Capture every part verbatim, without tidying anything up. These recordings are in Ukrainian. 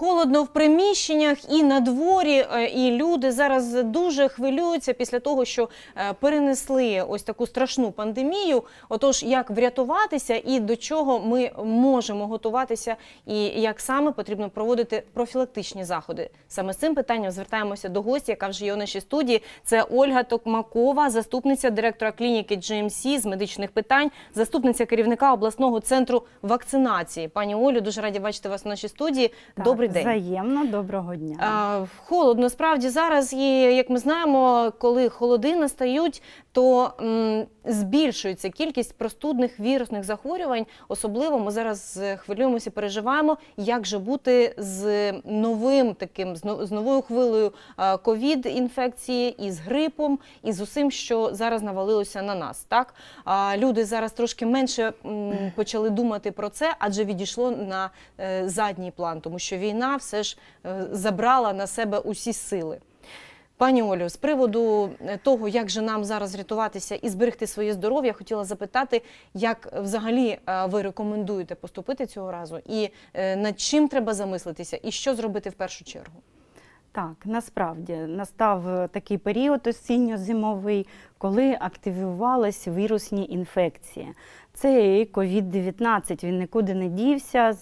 холодно в приміщеннях і на дворі, і люди зараз дуже хвилюються після того, що перенесли ось таку страшну пандемію. Отож, як врятуватися і до чого ми можемо готуватися, і як саме потрібно проводити профілактичні заходи. Саме з цим питанням звертаємося до гостя, яка вже є у нашій студії. Це Ольга Токмакова, заступниця директора клініки джі ем сі з медичних питань, заступниця керівника обласного центру вакцинації. Пані Олю, дуже раді бачити вас у нашій студії. Так, добрий день. Взаємно, доброго дня. А, холодно, справді, зараз, і, як ми знаємо, коли холоди настають, то м, збільшується кількість простудних вірусних захворювань. Особливо ми зараз хвилюємося, переживаємо, як же бути з новим таким, з новою хвилею ковід-інфекції, і з грипом, і з усім, що зараз навалилося на нас. Так? А, люди зараз трошки менше м, почали думати про це, адже відійшло на е, задній план, тому що війна все ж е, забрала на себе усі сили. Пані Олю, з приводу того, як же нам зараз рятуватися і зберегти своє здоров'я, хотіла запитати, як взагалі ви рекомендуєте поступити цього разу, і над чим треба замислитися, і що зробити в першу чергу? Так, насправді, настав такий період осінньо-зимовий, коли активувалися вірусні інфекції. Це і ковід дев'ятнадцять, він нікуди не дівся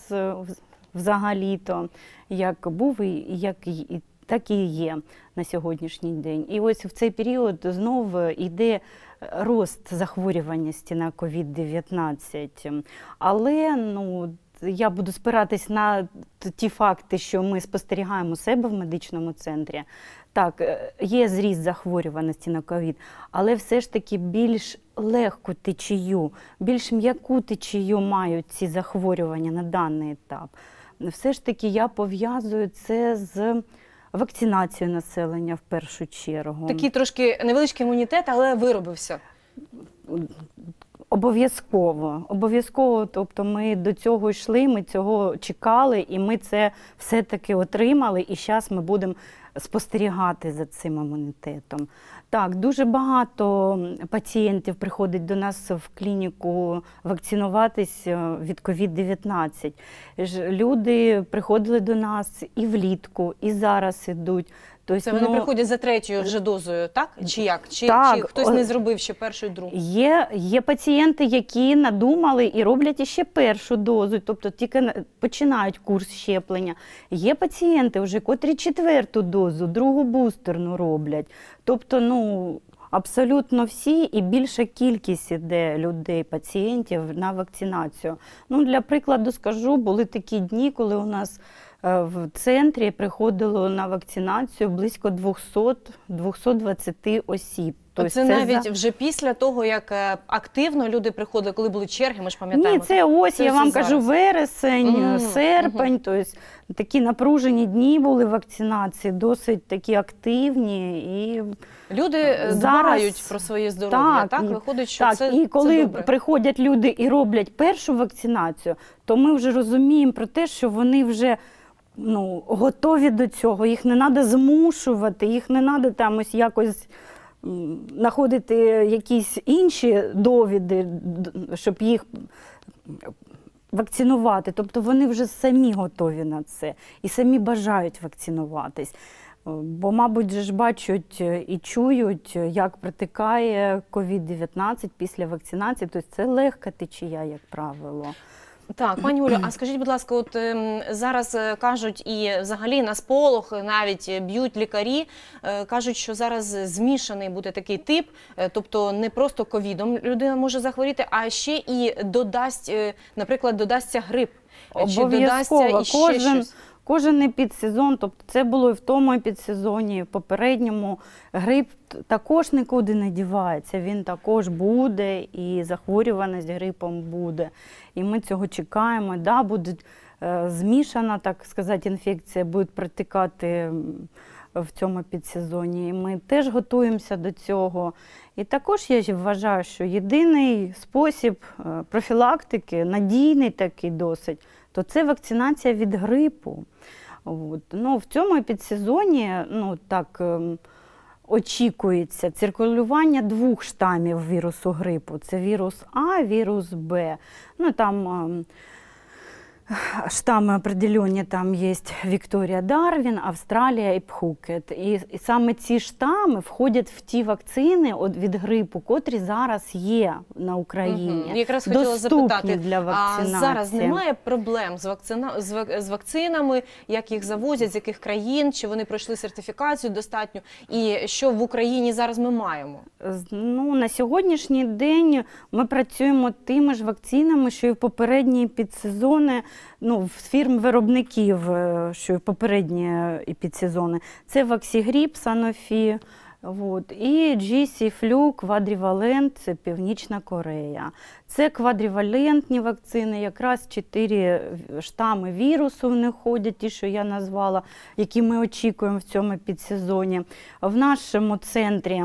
взагалі-то, як був і як і так і є на сьогоднішній день. І ось в цей період знову йде рост захворюваності на ковід дев'ятнадцять. Але, ну, я буду спиратись на ті факти, що ми спостерігаємо у себе в медичному центрі. Так, є зріст захворюваності на ковід, але все ж таки більш легку течію, більш м'яку течію мають ці захворювання на даний етап. Все ж таки я пов'язую це з вакцинацією населення в першу чергу. Такий трошки невеличкий імунітет, але виробився. Обов'язково. Обов'язково, тобто ми до цього йшли, ми цього чекали, і ми це все-таки отримали, і зараз ми будемо спостерігати за цим імунітетом. Так, дуже багато пацієнтів приходить до нас в клініку вакцинуватись від ковід дев'ятнадцять. Люди приходили до нас і влітку, і зараз ідуть. Тобто, це вони ну, приходять за третьою вже дозою, так? Чи як? Чи, так, чи хтось не зробив ще першу і другу? Є, є пацієнти, які надумали і роблять ще першу дозу, тобто тільки починають курс щеплення. Є пацієнти, вже, котрі четверту дозу, другу бустерну роблять. Тобто, ну, абсолютно всі, і більша кількість іде людей, пацієнтів на вакцинацію. Ну, для прикладу скажу, були такі дні, коли у нас в центрі приходило на вакцинацію близько двохсот двадцяти осіб. Тобто це, це навіть за... вже після того, як активно люди приходили, коли були черги, ми ж пам'ятаємо. Ні, це ось, це я вам зараз. кажу, вересень, mm, серпень, mm. тобто такі напружені дні були вакцинації, досить такі активні. І люди дбають про своє здоров'я, так? так? Виходить, що так, це і коли це добре. приходять люди і роблять першу вакцинацію, то ми вже розуміємо про те, що вони вже ну, готові до цього, їх не треба змушувати, їх не треба там ось якось знаходити якісь інші довіди, щоб їх вакцинувати. Тобто вони вже самі готові на це і самі бажають вакцинуватись. Бо, мабуть, ж бачать і чують, як протикає ковід дев'ятнадцять після вакцинації. Тобто це легка течія, як правило. Так, пані Олю, а скажіть, будь ласка, от е, зараз е, кажуть і взагалі на сполох навіть б'ють лікарі, е, кажуть, що зараз змішаний буде такий тип, е, тобто не просто ковідом людина може захворіти, а ще і додасть, е, наприклад, додасться грип, чи додасться і ще кожен, щось. Кожен епідсезон, тобто це було і в тому епідсезоні, і в попередньому, грип також нікуди не дівається, він також буде, і захворюваність грипом буде. І ми цього чекаємо, да, буде е, змішана, так сказати, інфекція, буде протикати в цьому підсезоні. І ми теж готуємося до цього. І також я вважаю, що єдиний спосіб профілактики, надійний такий досить, то це вакцинація від грипу. От. Ну, в цьому підсезоні, ну, так, очікується циркулювання двох штамів вірусу грипу. Це вірус А, вірус Б. Ну, там штаммы определенные, там есть Вікторія Дарвін, Австралія і Пхукет. І, і саме ці штами входять в ті вакцини от, від грипу, котрі зараз є на Україні. Угу. Якраз хотіла доступні запитати, для вакцинації. А зараз немає проблем з, вакцина... з, вак... з вакцинами, як їх завозять, з яких країн, чи вони пройшли сертифікацію достатньо, і що в Україні зараз ми маємо? Ну, на сьогоднішній день ми працюємо тими ж вакцинами, що і в попередні підсезони, ну, в фірм-виробників, що і в попередні підсезони. Це Ваксігріп, Санофі, от, і джі сі Флю, Квадрівалент, це Північна Корея. Це квадрівалентні вакцини, якраз чотири штами вірусу в них ходять, ті, що я назвала, які ми очікуємо в цьому підсезоні. В нашому центрі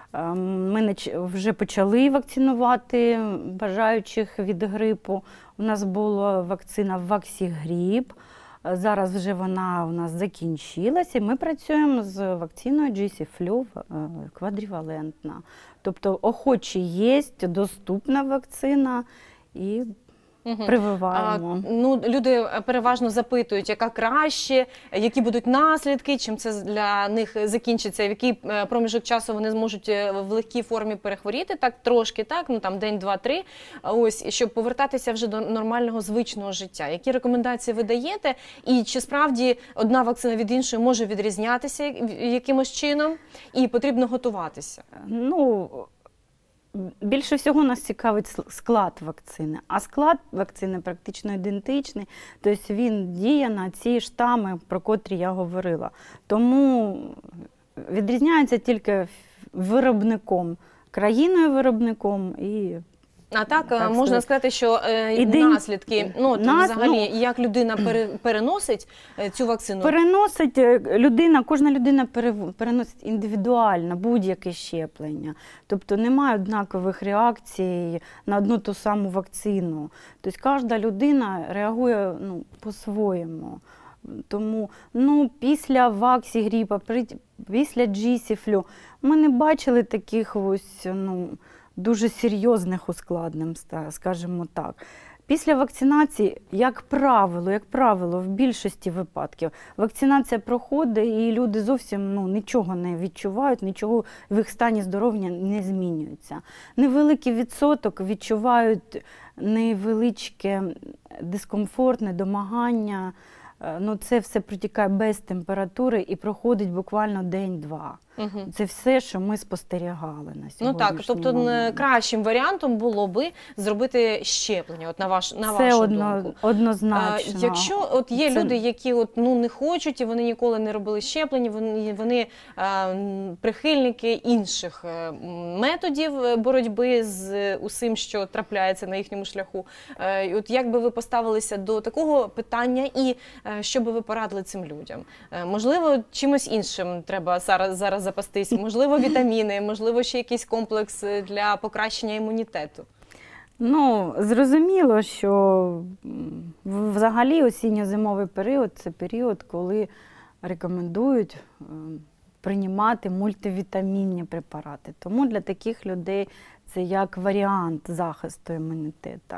ми вже почали вакцинувати бажаючих від грипу. У нас була вакцина Ваксігріп, зараз вже вона у нас закінчилася. Ми працюємо з вакциною джі сі Флю квадрівалентна. Тобто охочі є, доступна вакцина і Угу. прививаємо. А, ну, люди переважно запитують, яка краще, які будуть наслідки, чим це для них закінчиться, в який проміжок часу вони зможуть в легкій формі перехворіти, так трошки, так, ну там день, два, три, ось, щоб повертатися вже до нормального звичного життя. Які рекомендації ви даєте? І чи справді одна вакцина від іншої може відрізнятися якимось чином? І потрібно готуватися? Ну, більше всього нас цікавить склад вакцини, а склад вакцини практично ідентичний, тобто він діє на ці штами, про котрі я говорила. Тому відрізняється тільки виробником, країною-виробником і... А так, так можна сказати, сказати, що е, Іден... наслідки, ну, Нас... взагалі, ну, як людина пере... переносить цю вакцину? Переносить людина, кожна людина пере... переносить індивідуально будь-яке щеплення. Тобто немає однакових реакцій на одну ту саму вакцину. Тобто кожна людина реагує, ну, по-своєму. Тому, ну, після Ваксігріпа, після джі сі Флю ми не бачили таких ось, ну, дуже серйозних ускладнень, скажімо так. Після вакцинації, як правило, як правило, в більшості випадків вакцинація проходить і люди зовсім, ну, нічого не відчувають, нічого в їх стані здоров'я не змінюється. Невеликий відсоток відчувають невеличке дискомфорт, недомагання. Ну, це все протікає без температури і проходить буквально день-два. Угу. Це все, що ми спостерігали на сьогоднішній Ну так, тобто момент. Кращим варіантом було би зробити щеплення, от на, ваш, на це вашу одно, думку. однозначно. А, якщо от є це... люди, які от, ну, не хочуть і вони ніколи не робили щеплення, вони, вони а, прихильники інших методів боротьби з усім, що трапляється на їхньому шляху. А, от як би ви поставилися до такого питання і що би ви порадили цим людям? А, можливо, чимось іншим треба зараз, зараз запастись, можливо, вітаміни, можливо, ще якийсь комплекс для покращення імунітету? Ну, зрозуміло, що взагалі осінньо-зимовий період – це період, коли рекомендують приймати мультивітамінні препарати. Тому для таких людей це як варіант захисту імунітету.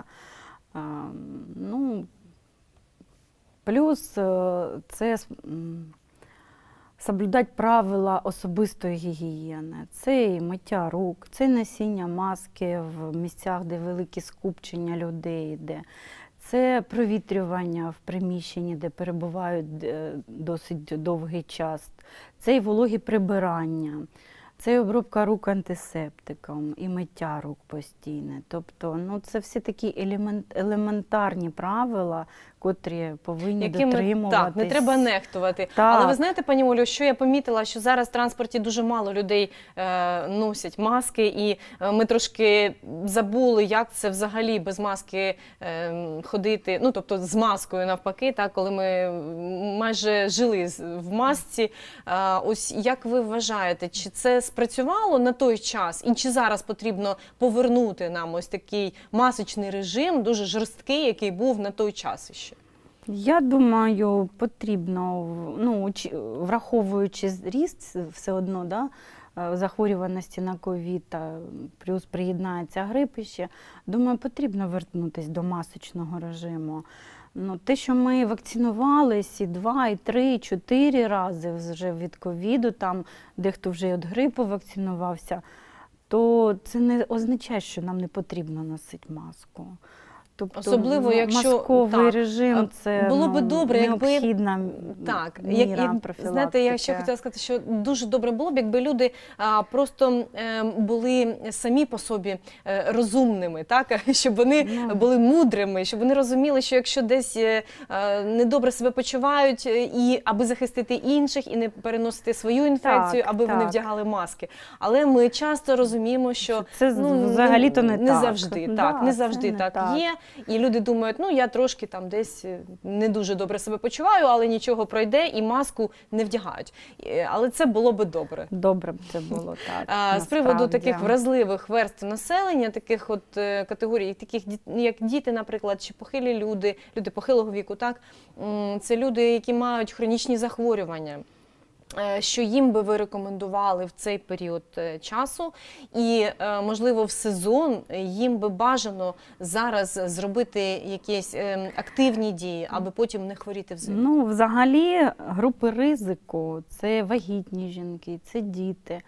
Ну, плюс це соблюдати правила особистої гігієни. Це і миття рук, це носіння маски в місцях, де великі скупчення людей йде. Це провітрювання в приміщенні, де перебувають досить довгий час. Це і вологі прибирання. Це і обробка рук антисептиком, і миття рук постійне. Тобто, ну, це всі такі елемент, елементарні правила, котрі повинні Якими, дотримуватись. Так, не треба нехтувати. Так. Але ви знаєте, пані Олю, що я помітила, що зараз в транспорті дуже мало людей е, носять маски, і е, ми трошки забули, як це взагалі без маски е, ходити, ну, тобто з маскою навпаки, так, коли ми майже жили в масці. Е, ось як ви вважаєте, чи це спрацювало на той час, і чи зараз потрібно повернути нам ось такий масочний режим, дуже жорсткий, який був на той час іще? Я думаю, потрібно, ну, враховуючи ріст все одно, да, захворюваності на ковід, плюс приєднається грип іще, думаю, потрібно вернутися до масочного режиму. Ну, те, що ми вакцинувалися і два, і три, і чотири рази вже від ковіду, там дехто вже й від грипу вакцинувався, то це не означає, що нам не потрібно носити маску. Тобто, Особливо, ну, якщо масковий так, режим – це було би ну, добре, якби необхідна так, міра як, як, профілактики. знаєте, я ще хотіла сказати, що дуже добре було б, якби люди а, просто е, були самі по собі е, розумними, так, щоб вони Ну. були мудрими, щоб вони розуміли, що якщо десь е, е, недобре себе почувають, е, і аби захистити інших і не переносити свою інфекцію, Так, аби вони так. вдягали маски. Але ми часто розуміємо, що Це ну, взагалі-то не не так. завжди Да, так, не це завжди не так, так. є. І люди думають, ну я трошки там десь не дуже добре себе почуваю, але нічого пройде і маску не вдягають. Е, Але це було би добре. Добре б це було, так. А, з приводу насправді. таких вразливих верств населення, таких от е, категорій, таких ді- як діти, наприклад, чи похилі люди, люди похилого віку, так, м, це люди, які мають хронічні захворювання. Е, Що їм би ви рекомендували в цей період е, часу, і, е, можливо, в сезон їм би бажано зараз зробити якісь е, активні дії, аби потім не хворіти взимку? Ну, взагалі, групи ризику – це вагітні жінки, це діти,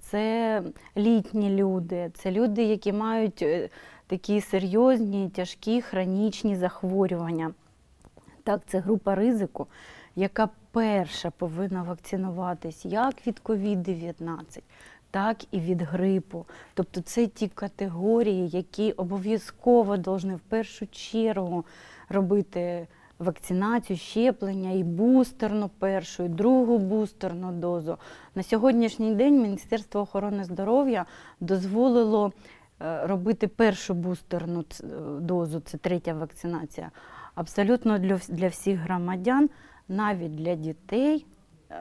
це літні люди, це люди, які мають е, такі серйозні, тяжкі хронічні захворювання. Так, це група ризику, яка перша повинна вакцинуватись як від ковід дев'ятнадцять, так і від грипу. Тобто це ті категорії, які обов'язково повинні в першу чергу робити вакцинацію, щеплення, і бустерну першу, і другу бустерну дозу. На сьогоднішній день Міністерство охорони здоров'я дозволило е, робити першу бустерну ц- дозу, це третя вакцинація, абсолютно для, вс- для всіх громадян, навіть для дітей е,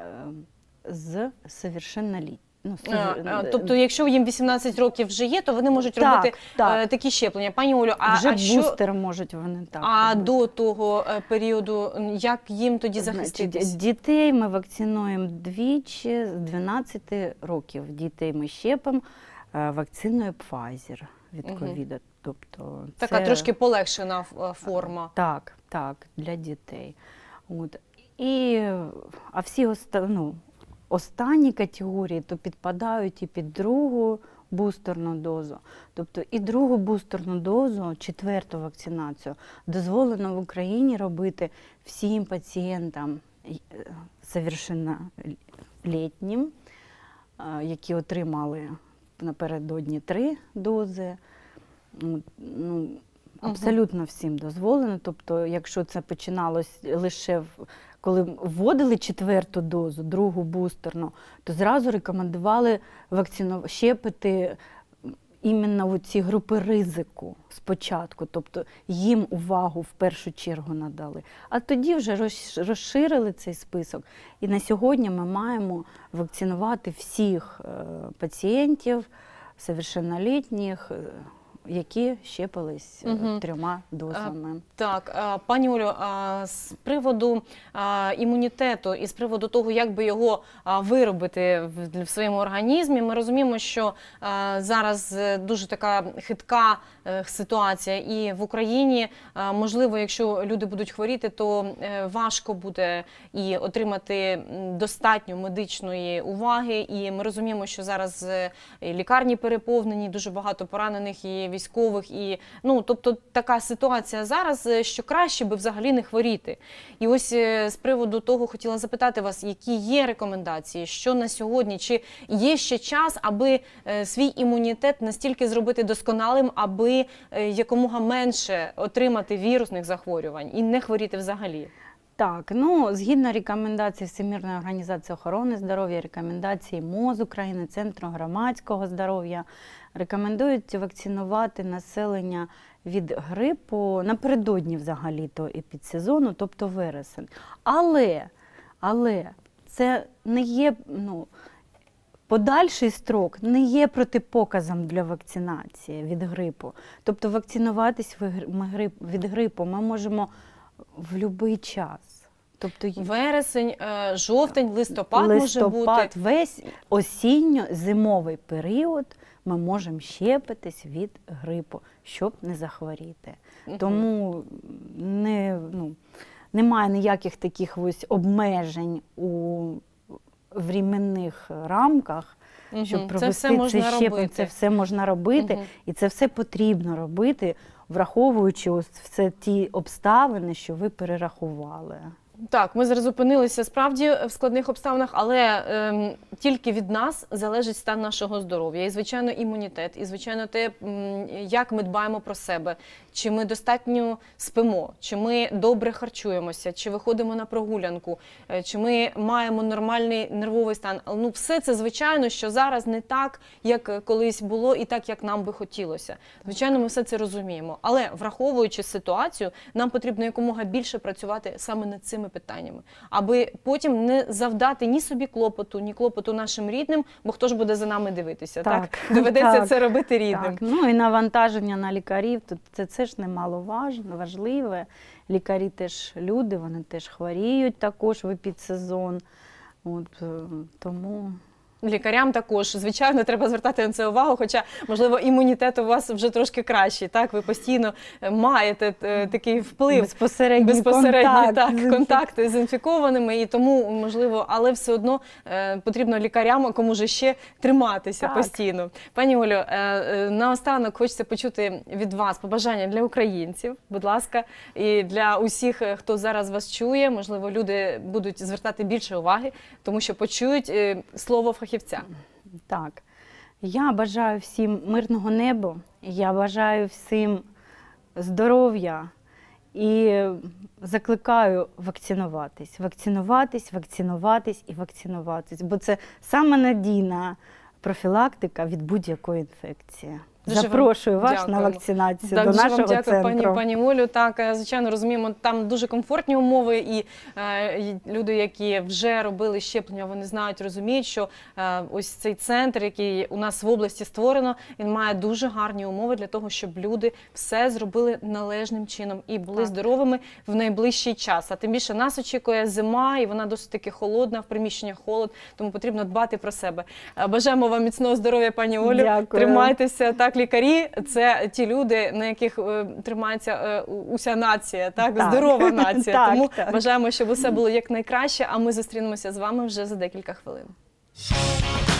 з совершенноліття. Ну, А, совер- а, Тобто, якщо їм вісімнадцять років вже є, то вони можуть Так, робити так. е, такі щеплення. Пані Олю, а, вже а що бустер можуть вони так а робити. до того е, періоду, м, як їм тоді захиститись? Значить, дітей ми вакцинуємо двічі з дванадцяти років. Дітей ми щепимо е, вакциною Pfizer від Мгм. ковіду. Тобто Така це- трошки полегшена е, форма. Так, так, для дітей. От. І, е, а всі оста, ну, останні категорії то підпадають і під другу бустерну дозу. Тобто і другу бустерну дозу, четверту вакцинацію, дозволено в Україні робити всім пацієнтам е, совершеннолітнім, е, які отримали напередодні три дози. От, ну, абсолютно всім дозволено. Тобто, якщо це починалось лише в- коли вводили четверту дозу, другу бустерну, то зразу рекомендували вакцину щепити іменно в ці групи ризику спочатку, тобто їм увагу в першу чергу надали. А тоді вже роз- розширили цей список. І на сьогодні ми маємо вакцинувати всіх е, пацієнтів совершеннолітніх, е, які щепились е, Мгм. трьома дозами. Так, а, пані Олю, а, з приводу а, імунітету і з приводу того, як би його а, виробити в, в своєму організмі, ми розуміємо, що а, зараз е, дуже така хитка е, ситуація і в Україні. А, можливо, якщо люди будуть хворіти, то е, важко буде і отримати м, достатньо медичної уваги. І ми розуміємо, що зараз е, і лікарні переповнені, дуже багато поранених і військових. І, ну, тобто така ситуація зараз, е, що краще би взагалі не хворіти. І ось е, з приводу того хотіла запитати вас, які є рекомендації, що на сьогодні, чи є ще час, аби е, свій імунітет настільки зробити досконалим, аби е, якомога менше отримати вірусних захворювань і не хворіти взагалі? Так, ну, згідно рекомендацій Всемирної організації охорони здоров'я, рекомендацій МОЗ України, Центру громадського здоров'я, рекомендують вакцинувати населення від грипу напередодні взагалі-то епідсезону, тобто вересень. Але, але це не є, ну, подальший строк не є протипоказом для вакцинації від грипу. Тобто вакцинуватись від грипу ми можемо в будь-який час. Тобто й- Вересень, е, жовтень, листопад, може бути. листопад, весь осінньо-зимовий період ми можемо щепитись від грипу, щоб не захворіти. Мгм. Тому не, ну, немає ніяких таких ось обмежень у временних рамках, Мгм. щоб Це провести все це можна щеплення. робити. Це все можна робити, Мгм. і це все потрібно робити, враховуючи ось все ті обставини, що ви перерахували. Так, ми зараз опинилися справді в складних обставинах, але ем, тільки від нас залежить стан нашого здоров'я. І, звичайно, імунітет, і, звичайно, те, м, як ми дбаємо про себе, чи ми достатньо спимо, чи ми добре харчуємося, чи виходимо на прогулянку, е, чи ми маємо нормальний нервовий стан. Ну, все це, звичайно, що зараз не так, як колись було, і так, як нам би хотілося. Звичайно, ми все це розуміємо. Але, враховуючи ситуацію, нам потрібно якомога більше працювати саме над цими питаннями, аби потім не завдати ні собі клопоту, ні клопоту нашим рідним, бо хто ж буде за нами дивитися, так? Так, Доведеться так, це робити рідним. Так. Ну і навантаження на лікарів, тут це, це ж немаловажно, важливе. Лікарі теж люди, вони теж хворіють також в епідсезон. От, е, тому... Лікарям також, звичайно, треба звертати на це увагу, хоча, можливо, імунітет у вас вже трошки кращий, так? Ви постійно маєте е, такий вплив. Безпосередній Безпосередньо, контакт. так, контакти з інфікованими, і тому, можливо, але все одно е, потрібно лікарям, кому же ще триматися Так. постійно. Пані Олю, е, е, наостанок хочеться почути від вас побажання для українців, будь ласка, і для усіх, е, хто зараз вас чує, можливо, люди будуть звертати більше уваги, тому що почують е, слово фахівця. Так. Я бажаю всім мирного неба, я бажаю всім здоров'я і закликаю вакцинуватись. Вакцинуватись, вакцинуватись і вакцинуватись, бо це саме надійна профілактика від будь-якої інфекції. Дуже вам Запрошую вас дякуємо. на вакцинацію Так, до дуже нашого вам дякую, центру. пані, пані Олю. Так, е, звичайно, розуміємо, там дуже комфортні умови, і е, і люди, які вже робили щеплення, вони знають, розуміють, що е, ось цей центр, який у нас в області створено, він має дуже гарні умови для того, щоб люди все зробили належним чином і були Так. здоровими в найближчий час. А тим більше нас очікує зима, і вона досить таки холодна, в приміщеннях холод, тому потрібно дбати про себе. Е, Бажаємо вам міцного здоров'я, пані Олю. Дякую. Тримайтеся. Так, лікарі – це ті люди, на яких е, тримається е, уся нація, так? Так. Здорова нація. Так, Тому так. бажаємо, щоб усе було якнайкраще, а ми зустрінемося з вами вже за декілька хвилин.